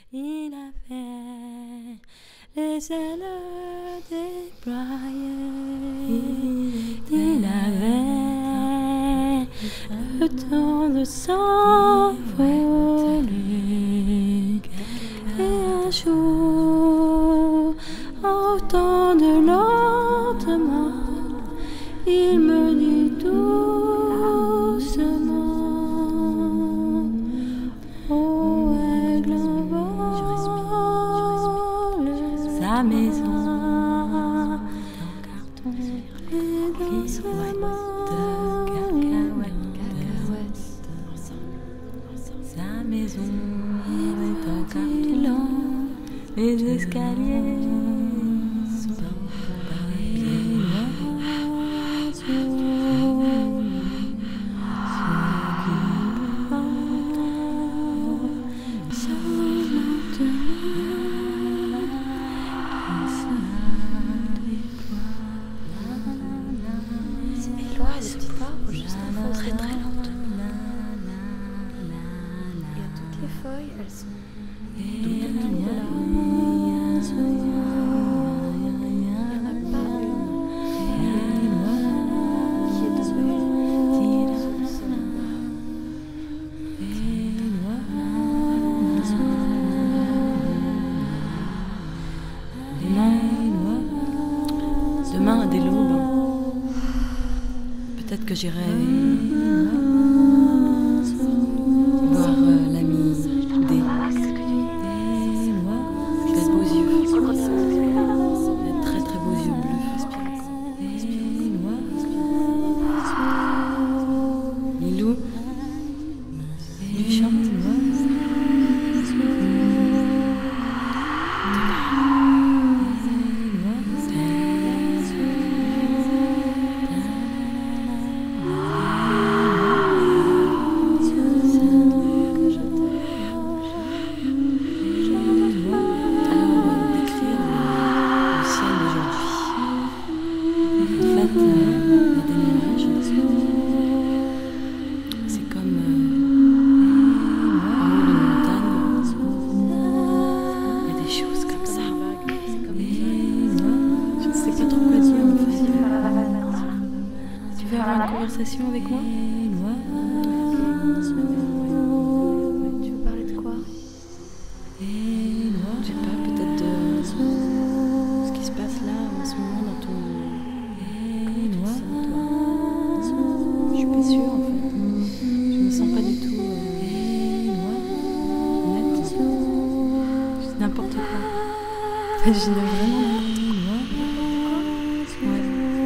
il avait les ailes déployées. Il avait le temps de s'envoler. Et un jour, au temps de lentement, il me dit doucement: oh, aigle en vol, sa maison en carton et dans sa main sa maison est en carton, les escaliers sont pavés d'oiseaux. Très très lentement. Et à toutes les feuilles, elles sont toutes de là. Il n'y en a pas une qui est devenue demain, dès l'aube, peut-être que j'irai voir l'ami D. Il a de beaux yeux. Il a de très très beaux yeux bleus. Lilou, il chante. C'est comme en haut d'une montagne, il y a des choses comme ça. Je ne sais pas trop quoi dire en fait. Tu veux avoir une conversation avec moi? Tu veux parler de quoi? Je sais pas, peut-être de ce qui se passe là en ce moment dans ton... Je suis pas sûre en fait. Je me sens pas du tout honnête. C'est n'importe quoi. J'imagine vraiment n'importe quoi. Ouais.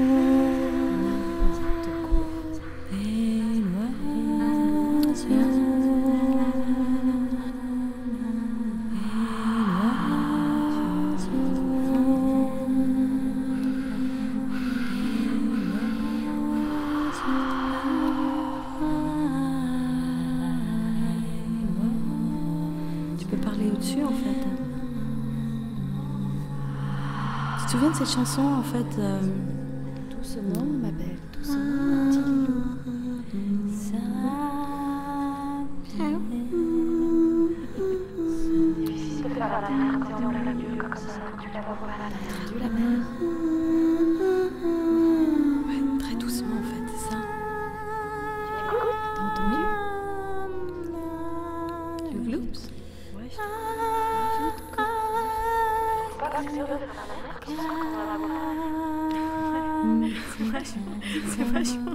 Tu peux parler au-dessus en fait. Tu te souviens de cette chanson en fait doucement ma belle, doucement petit Lilou. La mer. Ouais, très doucement en fait, c'est ça. T'as entendu? Le gloops? Ouais, je c'est vachement.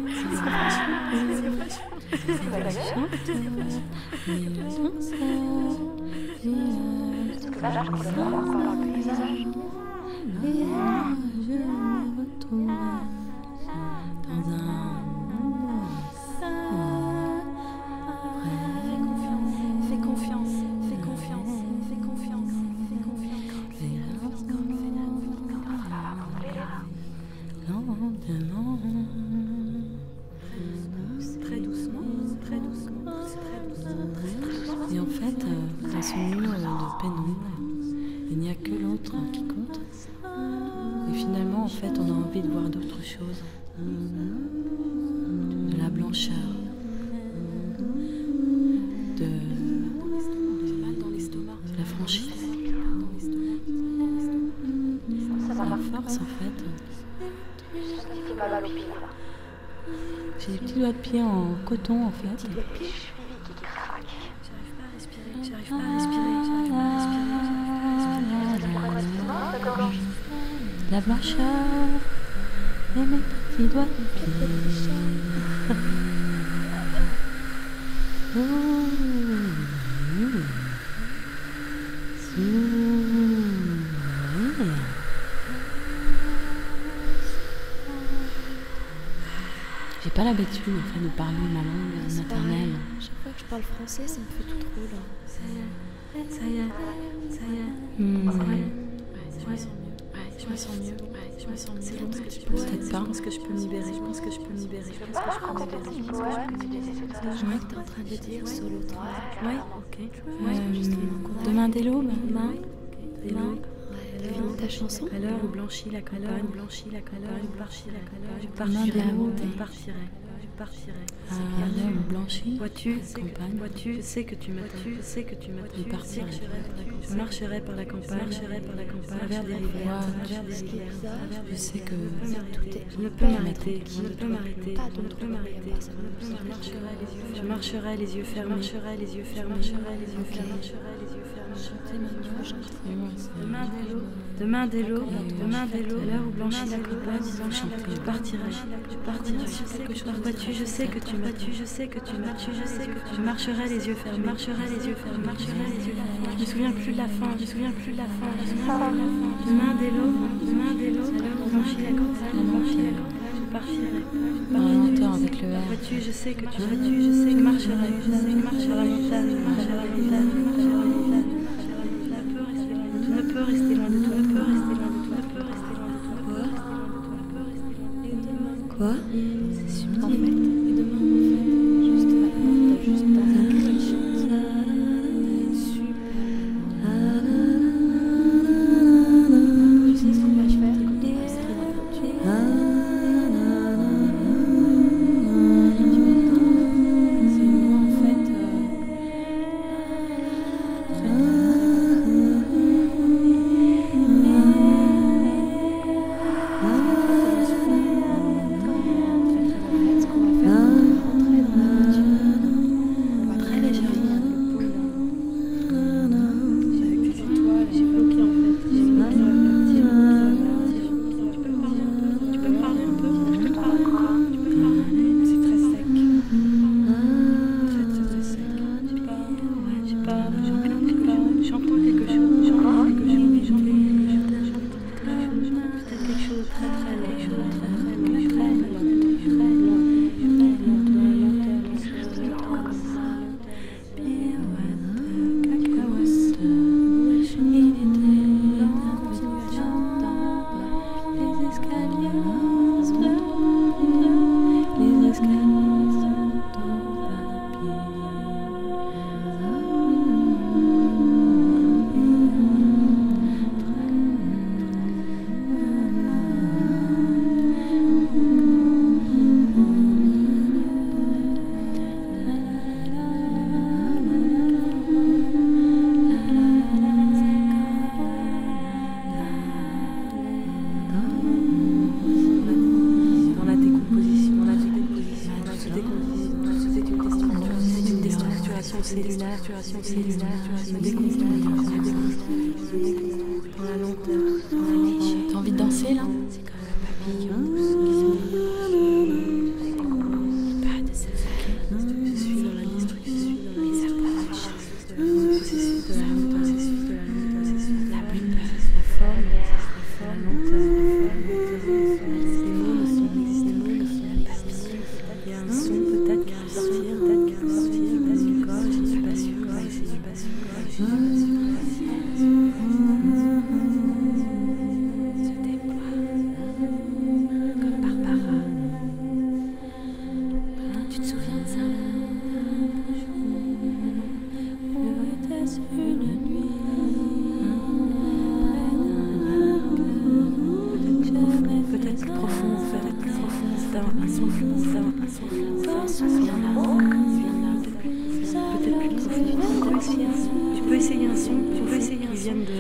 Je me retrouve dans un fais confiance. Lentement. Très doucement. Et en fait, dans ce mur de pénombre, il n'y a que l'autre qui compte. Et finalement, en fait, on a envie de voir d'autres choses. De la blancheur. De la franchise. J'ai des petits doigts de pied en coton en fait. J'arrive pas à respirer, j'arrive pas à respirer. La blancheur et mes petits doigts de pied. J'ai pas l'habitude en fait de parler ma langue maternelle. Chaque fois que je parle français, ça me fait tout drôle. Ça y est. Je me sens mieux. C'est bon, Peut-être pas. Je pense que je peux me libérer. Je vois que t'es en train de dire solo 3. Ouais, ok. Demain dès l'aube. Ta chanson. À l'heure où blanchit la campagne, je partirai. À l'heure où blanchit Vois-tu, campagne. je sais que tu m'attends. Je marcherai par la campagne, travers des rivières, Je sais que je ne peux m'arrêter, Je marcherai les yeux fermés, Demain dès l'aube, à l'heure où blanchit la campagne, je partirai. Vois-tu, je sais que tu m'attends. Je marcherai les yeux fermés, Je me souviens plus de la fin, Demain dès l'aube, à l'heure où blanchit la campagne, je partirai. en lenteur avec le R. Vois-tu, je sais que tu m'attends. Je marcherai la montagne, Tu ne peux rester loin de toi. Quoi? C'est subtil. En fait, juste maintenant, t'as juste pas quelque chose. Tu sais ce qu'on va faire quand on va se C'est une voix en fait cellulaire, je me déconstruis, dans la lenteur. T'as envie de danser là? C'est comme un papillon qui se pas de s'attaquer. Je suis dans la destruction, Mais ça peut être processus de la lenteur, la plus peur. la forme, la lenteur, les mots ne sont il y a un son peut-être qui va sortir, pas du corps, je ne suis pas sûre, Se déploie comme Barbara. Tu te souviens de ça? peut-être plus profond, un son flou, peut-être plus profond. Tu peux essayer un son, qui vienne du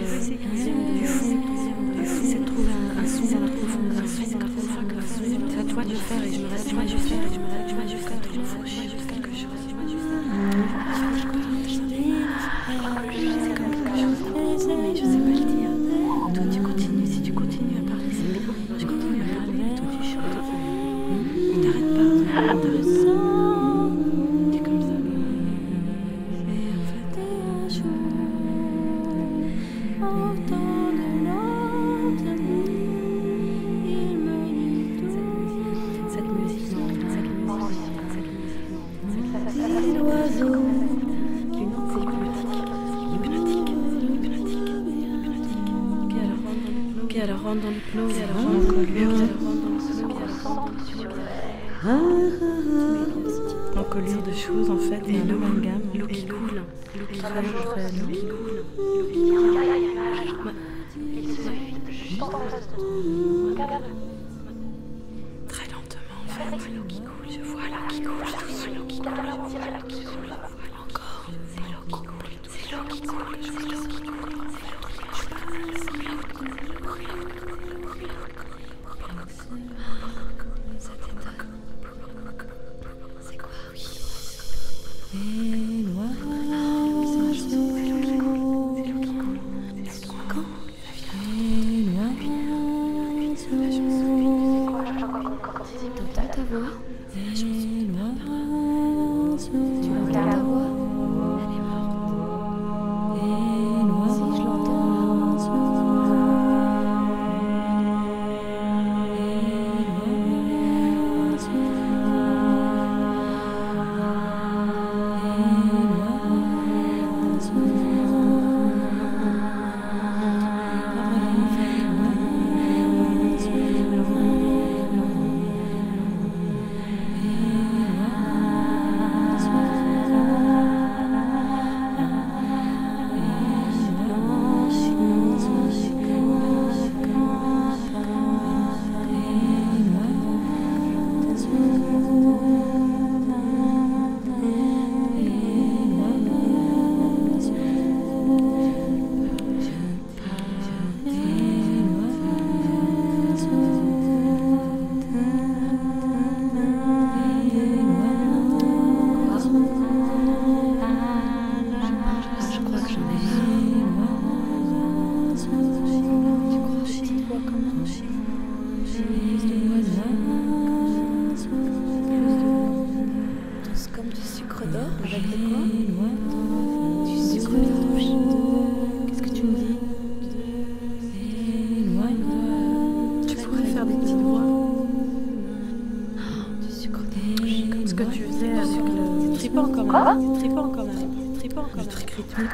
fond, essaie de trouver un son dans la profondeur. C'est à toi de le faire et je me rentre dans l'hypnose, elle rentre dans l'encolure, encolure de choses en fait, et l'eau qui coule, l'eau qui coule. Très lentement en fait, l'eau qui coule, je vois l'eau qui coule, c'est l'eau qui coule, encore, c'est l'eau qui coule, c'est l'eau qui coule, je vois l'eau qui coule, ça t'étonne. C'est quoi? Et T'entends ta voix? Tu entends ta voix? Elle est morte. Si, je l'entends. Comme du sucre d'or, avec de quoi? Du sucre d'or. Qu'est-ce que tu me dis? Tu pourrais faire des petites voix. Du sucre d'or. Comme ce que tu faisais avec le tripant quand même. C'est tripant quand même. Le truc rythmique.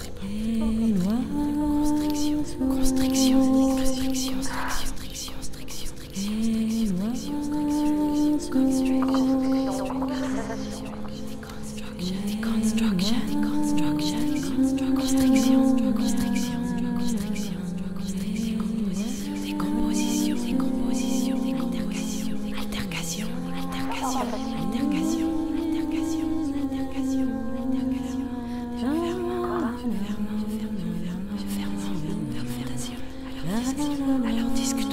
Alors discute-moi.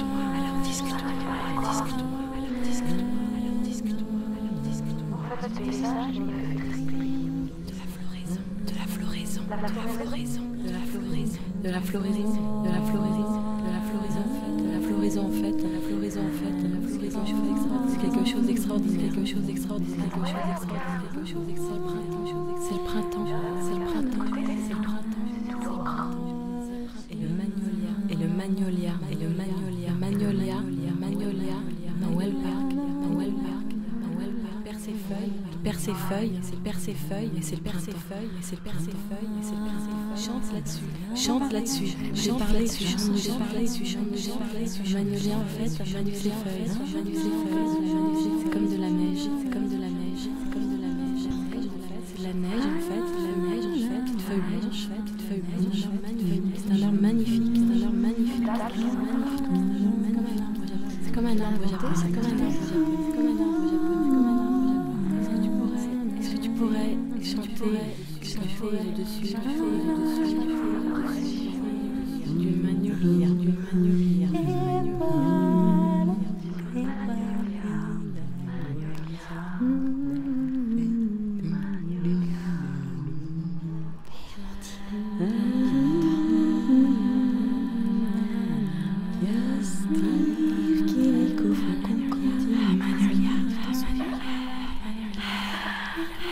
De la floraison en fait. C'est quelque chose d'extraordinaire. C'est le printemps. Et le magnolia, perd ses feuilles, chante là-dessus. J'ai parlé dessus. Magnolia en fait, ses feuilles. C'est comme de la neige. C'est la neige en fait, petite feuille blanche. C'est un arbre magnifique. C'est comme un arbre japonais. Est-ce que tu pourrais chanter dessus du magnolia.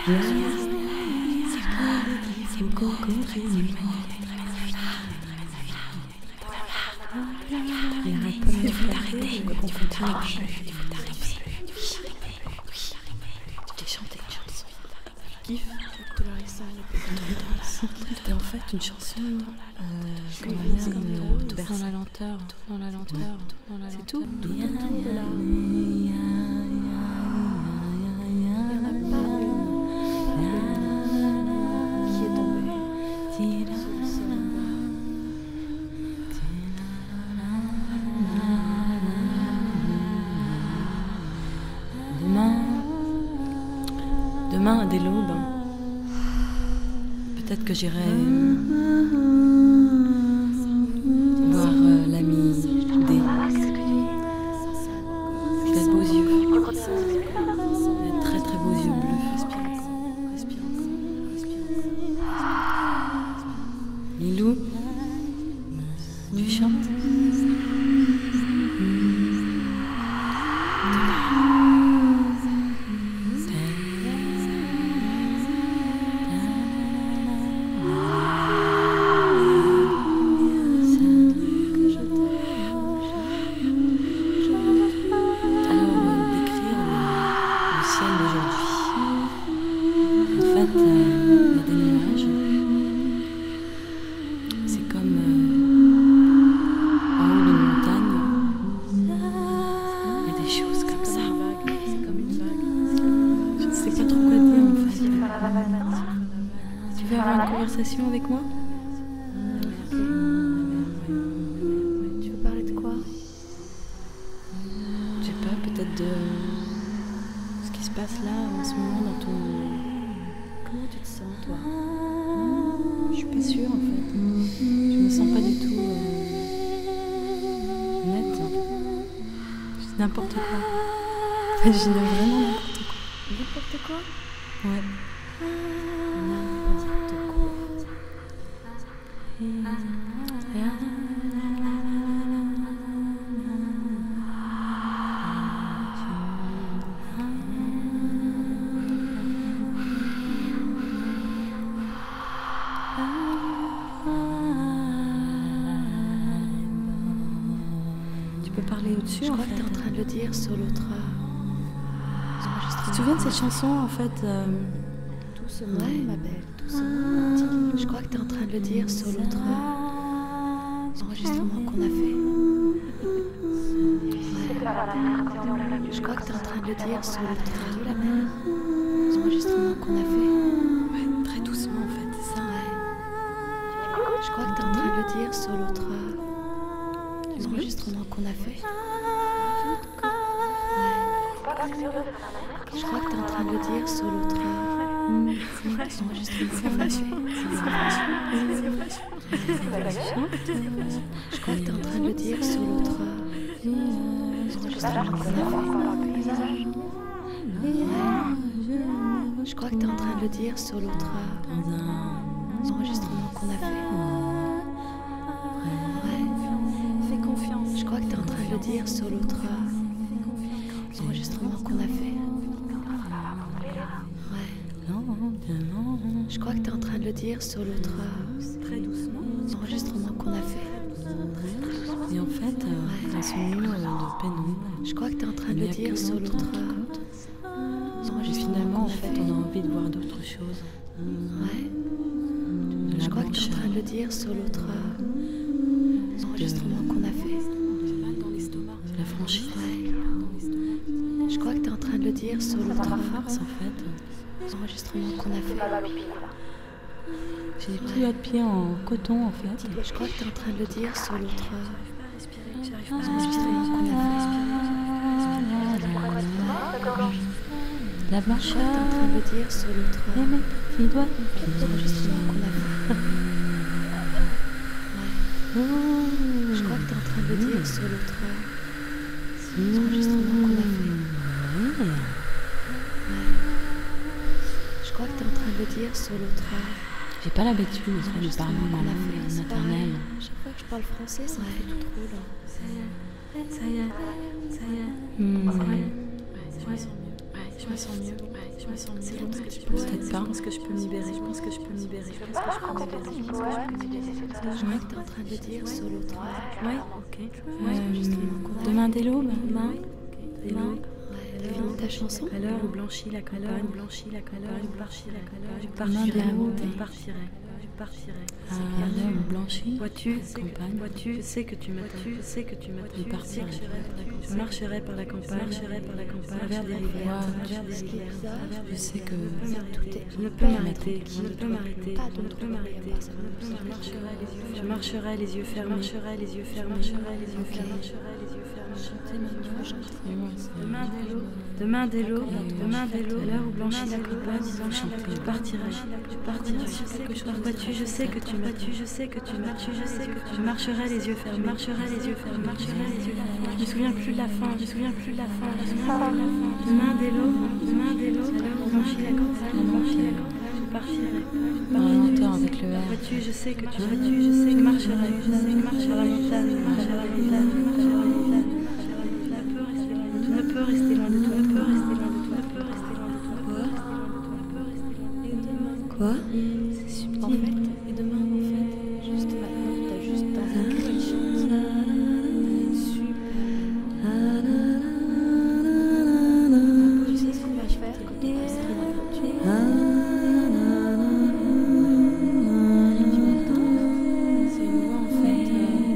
C'était en fait une chanson qu'on va dans la lenteur, dans la lenteur, dans la lenteur. C'est tout. Tout autour de là. Il n'y en a pas une qui est tombée sur le sol. Demain dès l'aube, peut-être que j'irai voir l'ami D. Il a de beaux yeux, il a de très très beaux yeux bleus. Respire encore. Lilou, tu chantes? Tu veux avoir une conversation avec moi? Tu veux parler de quoi? Je sais pas, peut-être de ce qui se passe là en ce moment dans ton... Comment tu te sens, toi? Je suis pas sûre en fait. Je me sens pas du tout nette. C'est n'importe quoi. En fait, je dis vraiment n'importe quoi. N'importe quoi? Ouais. N'importe quoi. Tu peux parler au-dessus. Je crois que tu es en train de le dire sur l'autre. Tu te souviens de cette chanson en fait Doucement, ma belle, doucement. Je crois que tu es en train de le dire sur l'autre enregistrement qu'on a fait. Ouais. Je crois que tu es en train de le dire sur l'autre de la mer. Enregistrement qu'on a fait. Ouais, très doucement en fait, c'est ça. Ouais. Je crois que tu es en train de le dire sur l'autre enregistrement qu'on a fait. Je crois que tu es en train de le dire sur l'autre enregistrement qu'on a fait. Je crois que tu es en train de le dire sur l'autre enregistrement qu'on a fait. Je crois que tu es en train de le dire sur l'autre enregistrement qu'on a fait. Fais confiance. Je crois que tu es en train de le dire sur l'autre enregistrement qu'on a fait. Je crois que tu es en train de le dire sur l'autre enregistrement qu'on a fait. Et en fait, dans ce mur de pénombre, je crois que tu es en train de le dire sur l'autre et finalement, en fait, on a envie de voir d'autres choses. Ouais. Je crois que tu es en train de le dire sur l'autre enregistrement qu'on a fait. La franchise. Ouais. Je crois que tu es en train de le dire sur l'autre Farce, en fait. enregistrement qu'on a fait. J'ai des petits doigts de pied en coton, en fait. Je crois que tu es en train de le dire sur l'autre enregistrement qu'on a fait. La Je crois blancheur. que tu es en train de le dire sur l'autre Et mes petits doigts de pied. enregistrement qu'on a fait. Je crois que tu es en train de le dire sur l'autre enregistrement qu'on a fait. Je crois que tu es en train de le dire sur l'autre J'ai pas l'habitude de parler enregistrement ma qu'on a langue fait. C'est maternelle. pareil. Chaque fois que je parle français, ça me fait tout drôle. Ça y est, ça y est. Hmm. Ouais, je me sens mieux. Ouais. Je me sens mieux. Ouais, je me sens mieux. C'est bon ce que tu peux. Peut-être pas. Je pense que je peux me libérer. Je pense que je peux me libérer. Je pense que je peux me libérer. Je vois que t'es en train de dire solo 3. Ouais, ok. Demain dès l'aube. Demain. T'as fini ta chanson? À l'heure où blanchit la campagne, blanchit la campagne, blanchit la campagne, je partirai. À l'heure où blanchit Vois-tu, campagne. je sais que tu m'attends, je sais que tu m'attends. Je partirai. Je marcherai par la campagne, à travers des rivières, Je sais que je ne peux m'arrêter, je ne peux m'arrêter, je ne peux m'arrêter. Je marcherai les yeux fermés, marcherai les yeux fermés, marcherai les yeux fermés. Demain dès l'aube, à l'heure où blanchit la campagne, je partirai. Vois-tu, je sais que tu m'attends, je sais que tu m'attends, je sais que tu marcherai les yeux fermés, marcherai les yeux fermés, marcherai les yeux fermés. Je me souviens plus de la fin, je me souviens plus de la fin. Demain dès l'aube, à l'heure où blanchit la campagne, je partirai. en lenteur avec le R. Vois-tu, je sais que tu m'attends, je sais que je marcherai à la montagne, marche à la montagne, marche à la montagne. Tu ne peux rester loin de toi, ne peux rester loin de toi, ne peux rester loin de toi. Quoi? C'est subtil. En fait, et demain, en fait, juste maintenant, t'as juste pas quelque chose. Super. Tu sais ce qu'on va faire quand on va se réveiller. C'est une voix en fait.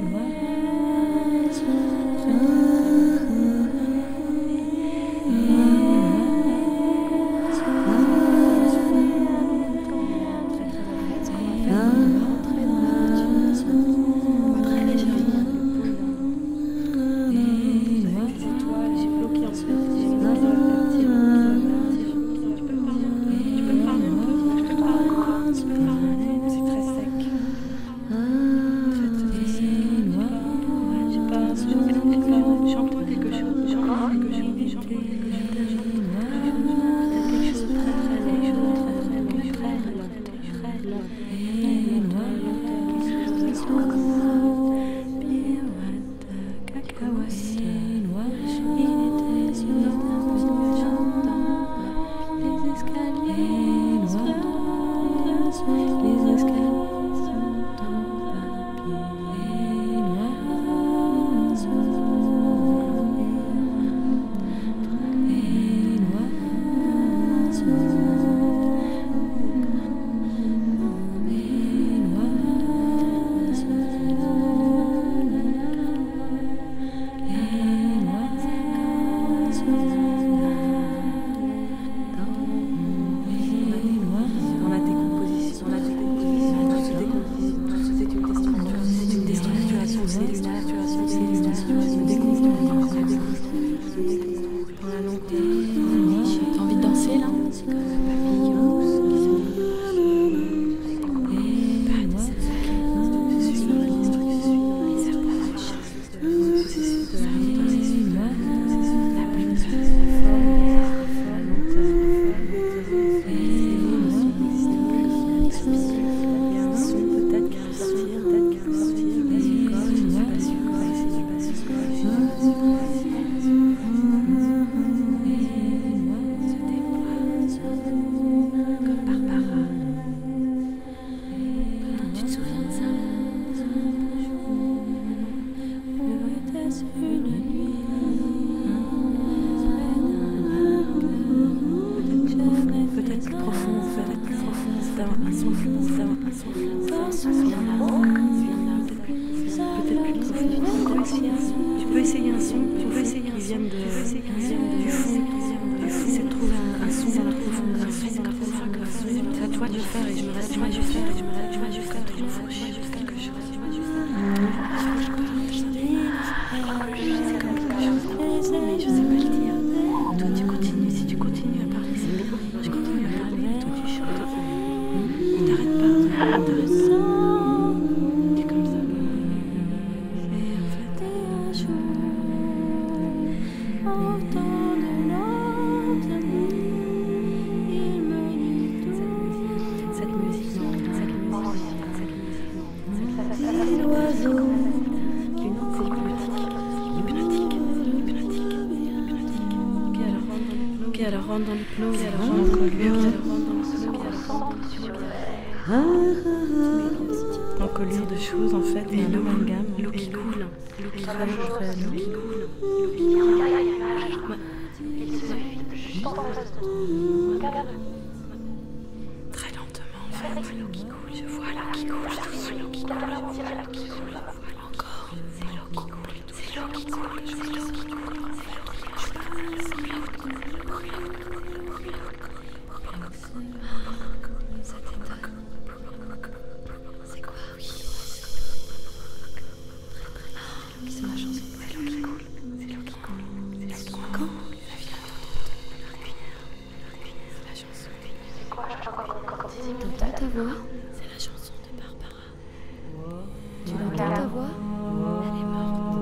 T'as envie de danser là? C'est comme le papillon qui Tu peux essayer un son, tu peux essayer un son du fond, c'est de trouver un son dans la profondeur. C'est à toi de le faire et je me reste, je vais jusqu'à trop faucher quelque chose. Mais je sais pas le dire. Toi tu continues, si tu continues à parler, c'est bien. Moi je continue à parler, toi tu chantes. On t'arrête pas, on t'arrête pas. C'est comme ça. Et en fait, cette musique, l'oiseau, hypnotique. Ok, alors rentre dans l'eau qui encolure de choses en fait, et l'eau qui coule, l'eau qui coule. Très lentement en fait, l'eau qui coule, je vois l'eau qui coule, c'est l'eau qui coule, encore, c'est l'eau qui coule, c'est l'eau qui coule, c'est l'eau qui coule. C'est quoi? Oui. C'est ma chanson. C'est l'eau qui coule. C'est l'eau qui coule. C'est l'eau qui coule. C'est la chanson. C'est quoi? T'entends ta voix? C'est la chanson de Barbara. Tu l'entends ta voix? Elle est morte.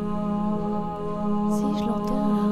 Si, je l'entends là.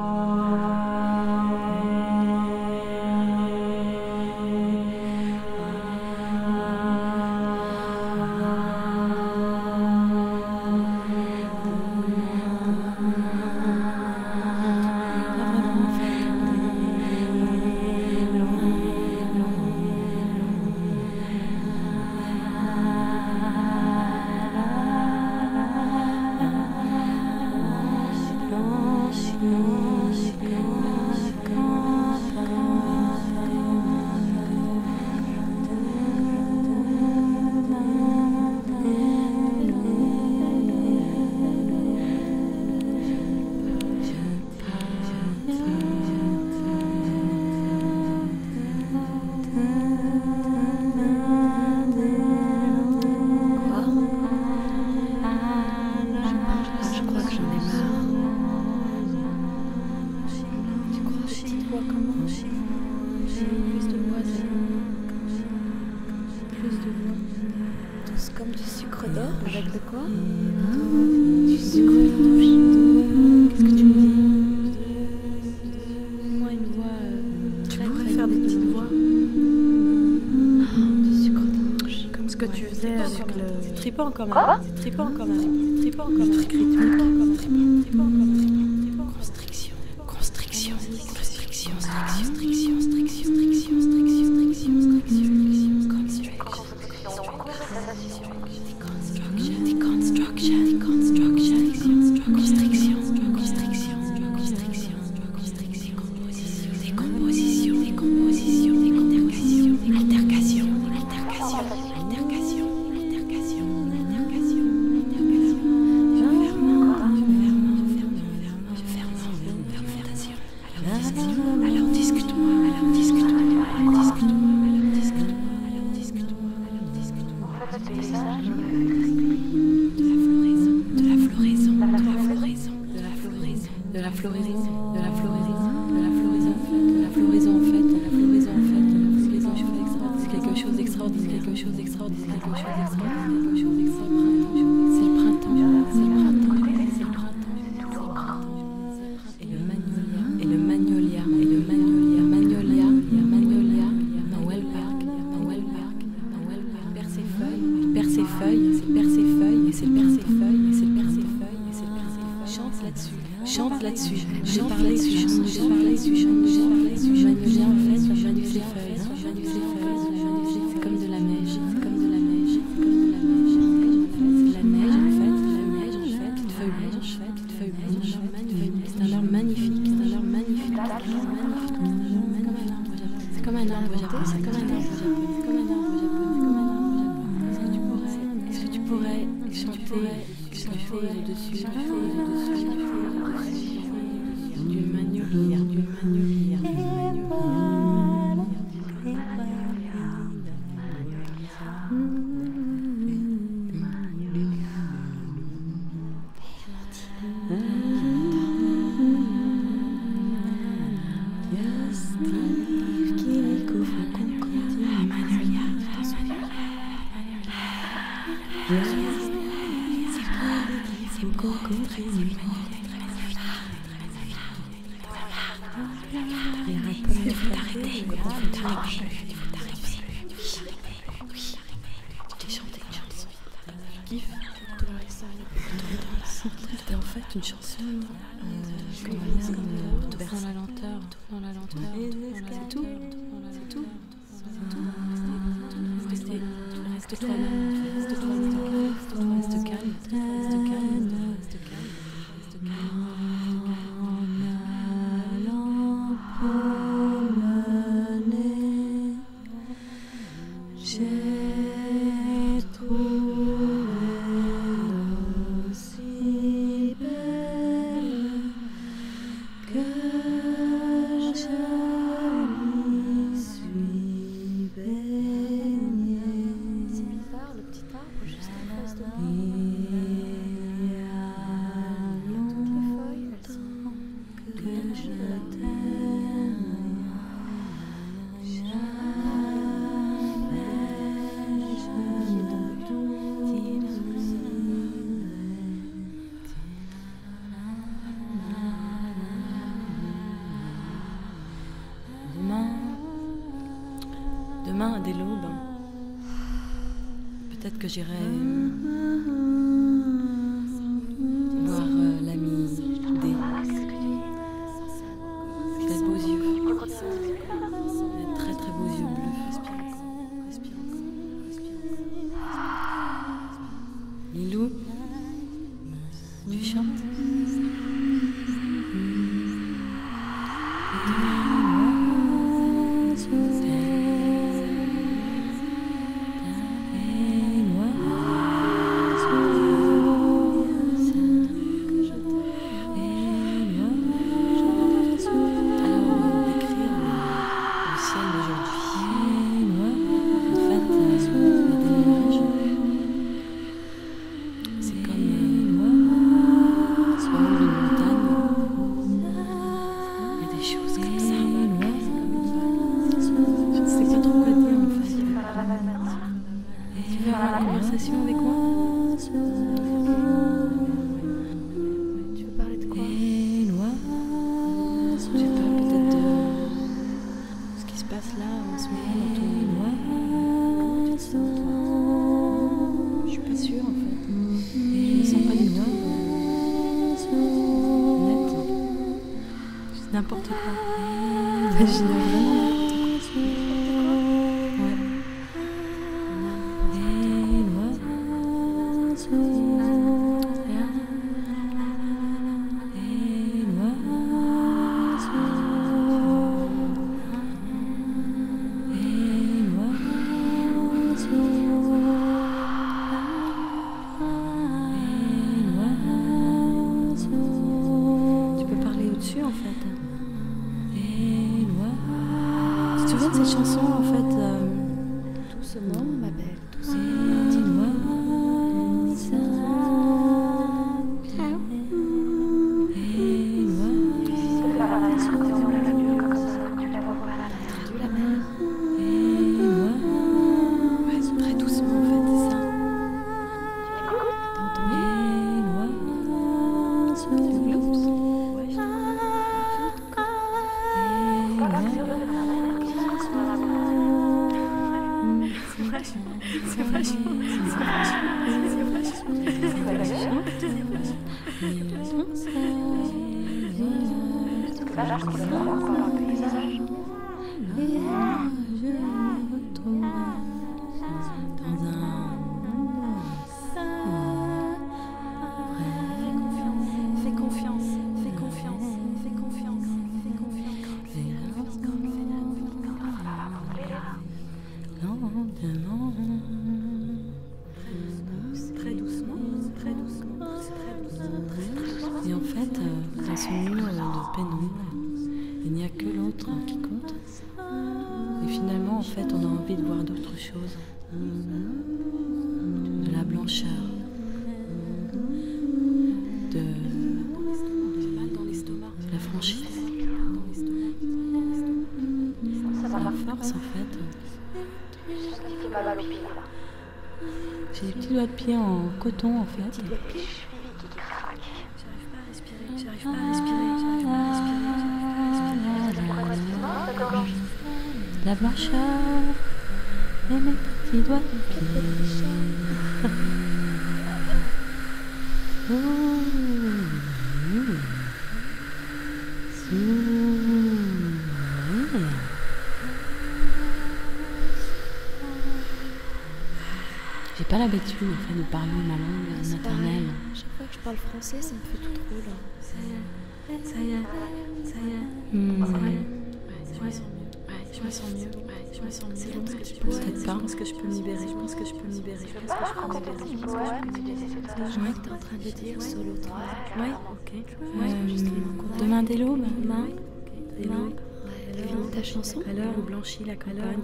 Tous comme du sucre d'or. Avec de quoi? Du sucre d'or. Qu'est-ce que tu me dis? Moi, une voix. Tu pourrais faire des petites voix. Du sucre d'or. Comme ce que tu faisais avec le. C'est trippant quand même. C'est trippant quand même. C'est trippant quand même. Constriction. Constriction. Constriction. Constriction. Alors discute-moi. De la floraison en fait. C'est quelque chose d'extraordinaire. C'est le printemps. Et le magnolia. Noël Park. Il perd ses feuilles. Chante là-dessus. J'ai parlé dessus. Magnolia en fait, ça jaillit ses feuilles. C'est comme de la neige. C'est de la neige en fait. Petite feuille blanche. C'est un arbre magnifique. C'est comme un arbre japonais. Est-ce que tu pourrais chanter dessus du magnolia. C'était en fait une chanson dans la lenteur. Demain, dès l'aube, peut-être que j'irai voir l'ami D. Il a de beaux yeux. Il a de très très beaux yeux bleus. Respire encore. Lilou, tu chantes? Avec moi? Tu veux parler de quoi? Je sais pas, peut-être de ce qui se passe là en ce moment dans ton... Comment tu te sens, toi? Je suis pas sûre en fait. Je me sens pas du tout honnête. C'est n'importe quoi. Imagine vraiment n'importe quoi. Ouais. En fait. Tu te souviens de cette chanson en fait Doucement, ma belle, doucement. Ouais, c'est très doucement en fait, c'est ça. T'as entendu? Le gloops? Fais confiance. Très doucement. Et en fait, dans ce mur de pénombre, il n'y a que l'autre qui compte. Et finalement, en fait, on a envie de voir d'autres choses. De la blancheur. De la franchise. La force, en fait. J'ai des petits doigts de pied en coton, en fait. J'arrive pas à respirer. La blancheur et mes petits doigts de pied. J'ai pas l'habitude en fait de parler ma langue maternelle. Chaque fois que je parle français, ça me fait tout drôle. Ça y est. Je me sens mieux. C'est long que tu Je peux. pense que je peux me libérer. Je pense que je peux me libérer. Je vois que t'es en train de dire solo 3. Ouais, ok. Demain dès l'aube. Finis ta chanson. À l'heure où blanchit la campagne,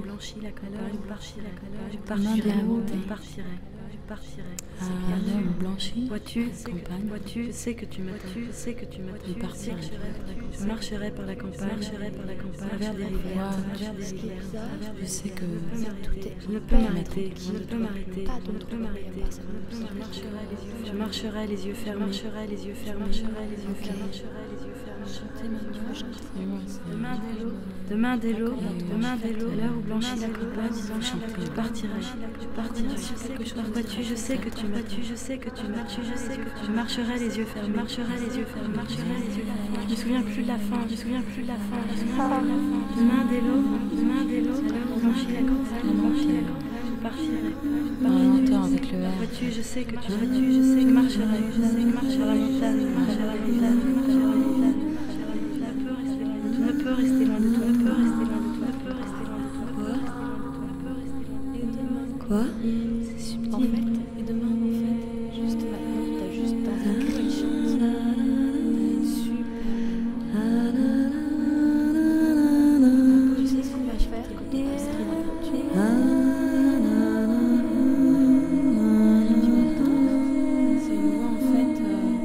je partirai. À l'heure où blanchit Vois-tu, campagne. je sais que tu m'attends. Je partirai. Je marcherai par la campagne, à travers des rivières, Je sais que je ne peux m'arrêter. Je marcherai les yeux fermés. chanter maintenant, demain dès l'aube, à l'heure où blanchit la campagne, je partirai, vois-tu, je sais que tu je marcherai les yeux fermés, je me souviens plus de la fin, demain dès l'aube, à l'heure où blanchit la campagne, je partirai, dans la lenteur avec le R. vois-tu, je sais que je marcherai à la montagne, tu ne peux rester loin de toi, Quoi? C'est subtil. En fait, et demain, en fait, juste maintenant, t'as juste pas quelque chose. Super. Tu sais ce qu'on va faire quand on sera dans la voiture? C'est une voix, en fait,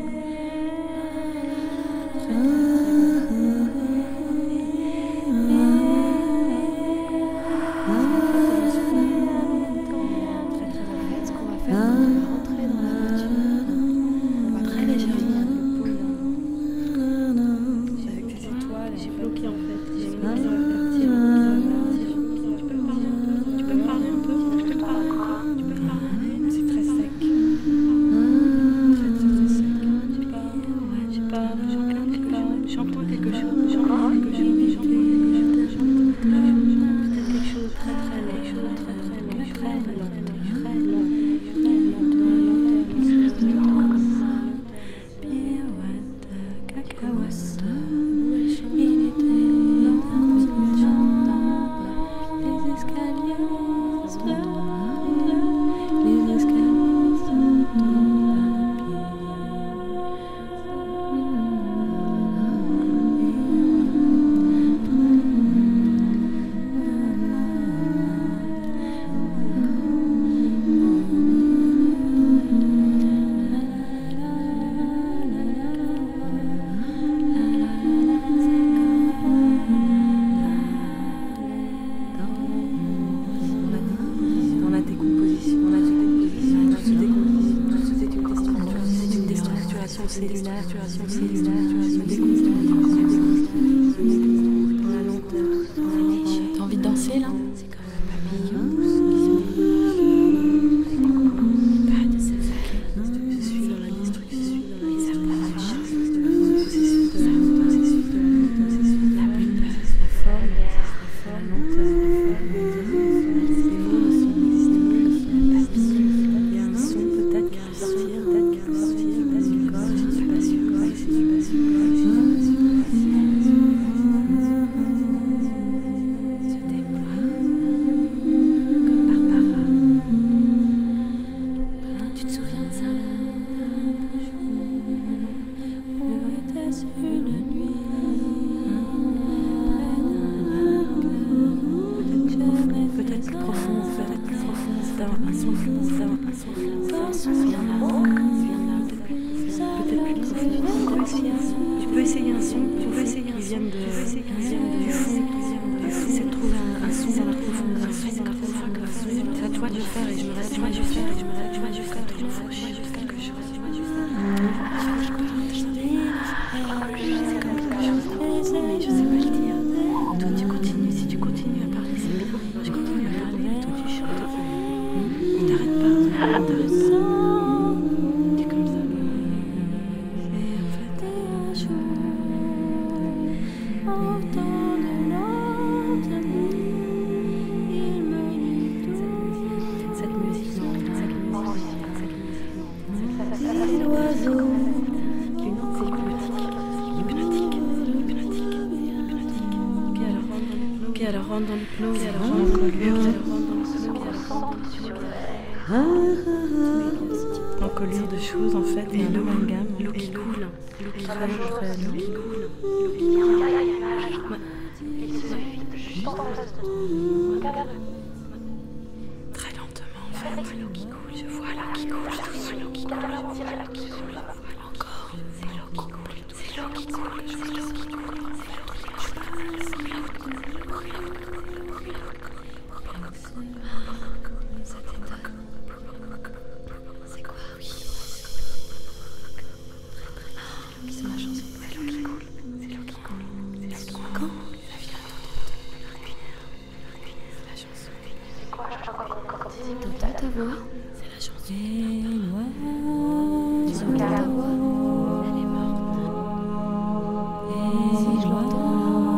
cellulaire, dans la lenteur. T'as envie de danser là? C'est comme un papillon. Je suis dans la destruction, la forme, la lenteur. Il y a un son peut-être qui va sortir du corps, je ne suis pas sûre. Tu te souviens de ça? Était-ce une nuit Peut-être plus profond, c'est un son plus profond, peut-être plus profond. Tu peux essayer un son, qui vienne du fond, c'est de trouver un son dans la profondeur. C'est à toi de le faire et je me reste jusqu'à trouver quelque chose. Mais je sais pas le dire. Toi tu continues, si tu continues à parler, c'est bien. Moi je continue à parler et toi tu chantes. On t'arrête pas. C'est comme ça. Et en fait, cette musique, l'oiseau, qui alors rentre dans l'hypnose, encolure de choses en fait, et l'eau qui coule, très lentement en fait, l'eau qui coule, je vois l'eau qui coule, encore, c'est l'eau qui coule, ça t'étonne. C'est quoi? Oui. C'est ma chanson. C'est l'eau qui coule. T'entends ta voix? C'est la chanson. Tu entends ta voix? Elle est morte. Si je l'entends.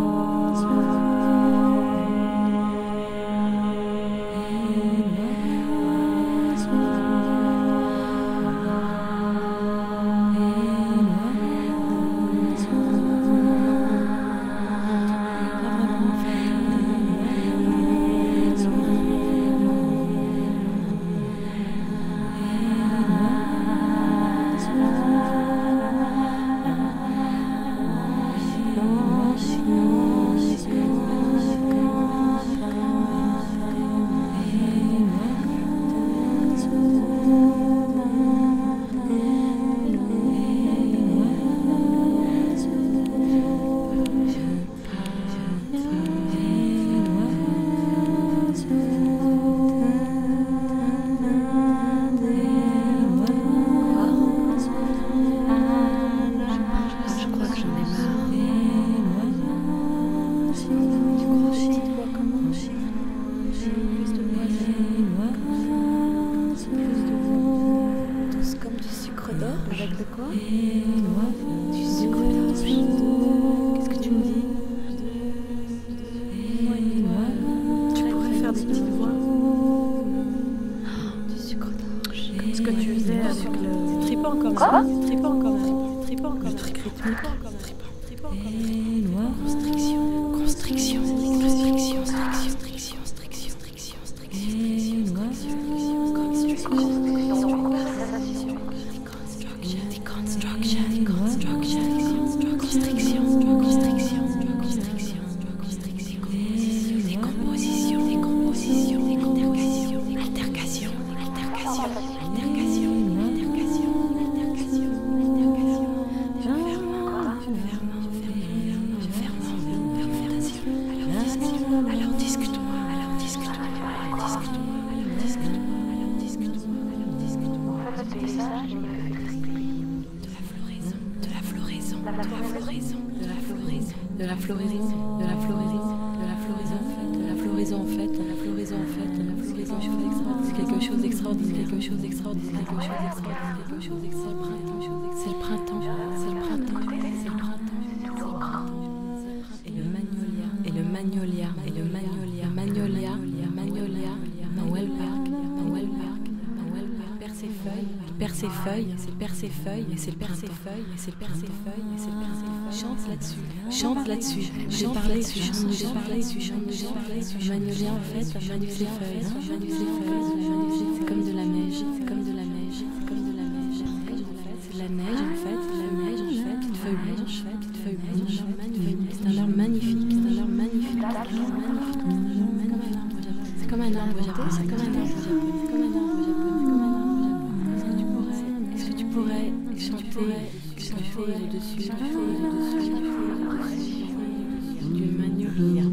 Avec de quoi? Du sucre d'orge. Qu'est-ce que tu me dis? Tu pourrais faire des petites voix. Du sucre d'orge. Comme ce que tu faisais avec le... C'est trippant quand même. Quoi? C'est trippant quand même. C'est trippant quand même. truc rythmique. Constriction. Constriction. C'est quelque chose d'extraordinaire. C'est le printemps. Et le magnolia. Noël Park. Perd ses feuilles, et c'est le printemps. Chante là-dessus. J'ai parlé dessus. Magnolia en fait, magnifique ses feuilles. C'est comme de la neige. C'est la neige en fait, petite feuille blanche. C'est un arbre magnifique. C'est comme un arbre japonais. Est-ce que tu pourrais chanter quelque chose au-dessus du magnolia.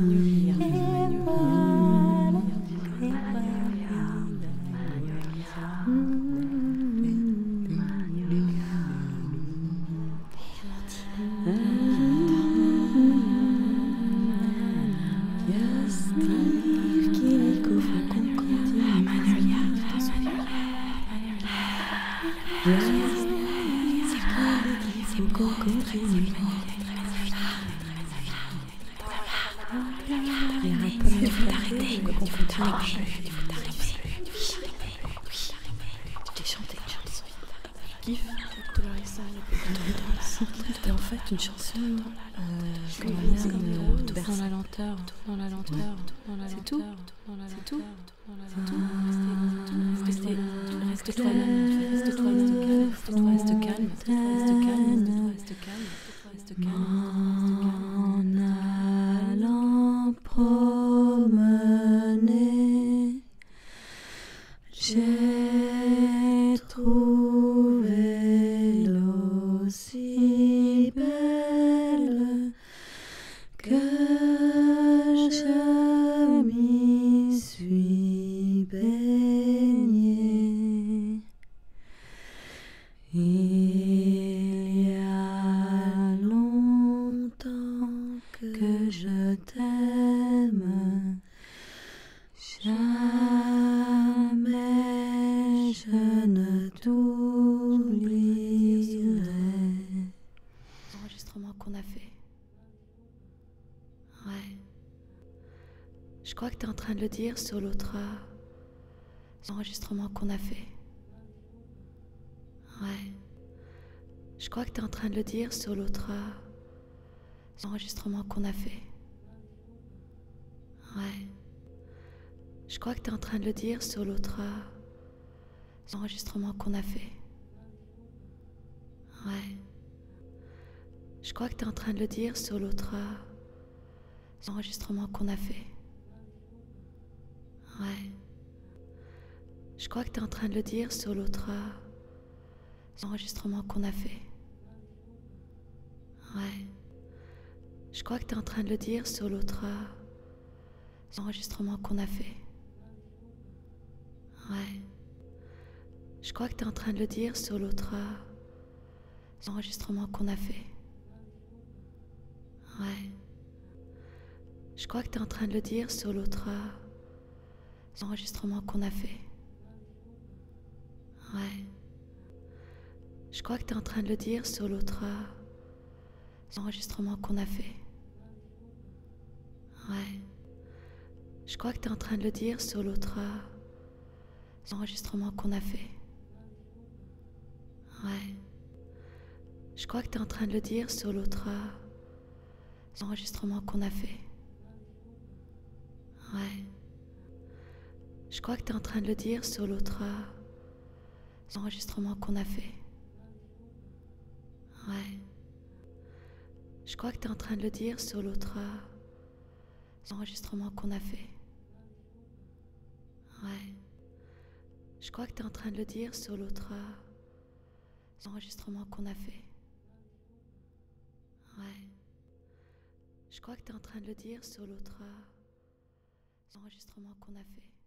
C'était en fait une chanson dans la lenteur. C'est tout. Reste calme. En allant promener, j'ai trouvé l'eau si belle que je m'y suis baignée. Il y a longtemps que je t'aime Je crois que tu es en train de le dire sur l'autre enregistrement qu'on a fait. Ouais. Je crois que tu es en train de le dire sur l'autre enregistrement qu'on a fait. Ouais. Je crois que tu es en train de le dire sur l'autre enregistrement qu'on a fait. Ouais. Je crois que tu es en train de le dire sur l'autre enregistrement qu'on a fait. Ouais. Je crois que tu es en train de le dire sur l'autre enregistrement qu'on a fait. Ouais. Je crois que tu es en train de le dire sur l'autre enregistrement qu'on a fait. Ouais. Je crois que tu es en train de le dire sur l'autre enregistrement qu'on a fait. Ouais. Je crois que tu es en train de le dire sur l'autre enregistrement qu'on a fait. Ouais. Je crois que tu es en train de le dire sur l'autre enregistrement qu'on a fait. Ouais. Je crois que tu es en train de le dire sur l'autre enregistrement qu'on a fait. Ouais. Je crois que tu es en train de le dire sur l'autre enregistrement qu'on a fait. Ouais. Je crois que tu es en train de le dire sur l'autre enregistrement qu'on a fait. Ouais. Je crois que tu es en train de le dire sur l'autre enregistrement qu'on a fait. Ouais. Je crois que tu es en train de le dire sur l'autre enregistrement qu'on a fait. Ouais. Je crois que tu es en train de le dire sur l'autre enregistrement qu'on a fait.